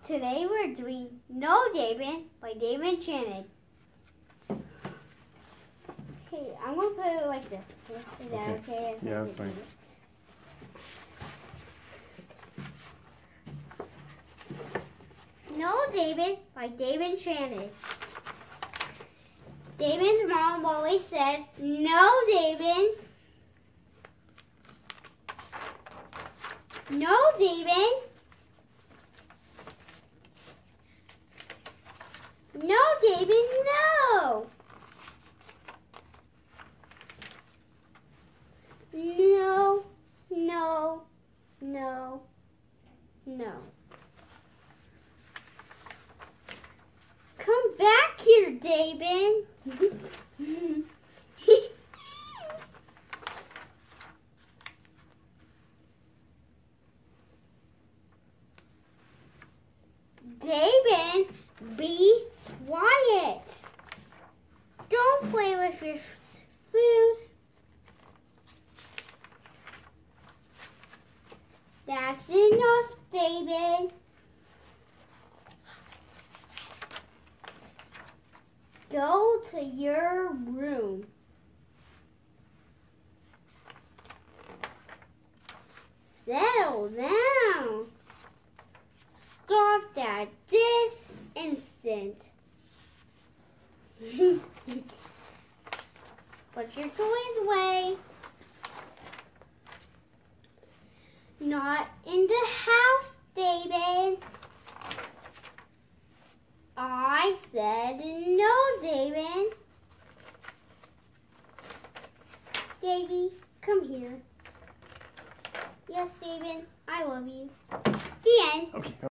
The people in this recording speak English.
Today we're doing No David by David Shannon. Okay, I'm going to put it like this. Is that okay? Yeah, that's fine. No David by David Shannon. David's mom always said, "No, David. No, David. No, David, no. No, no, no, no. Come back here, David." David, be quiet. Don't play with your food. That's enough, David. Go to your room. Settle down. Stop that this instant. Put your toys away. Not in the house, David. I said no, David. Davy, come here. Yes, David, I love you. The end. Okay.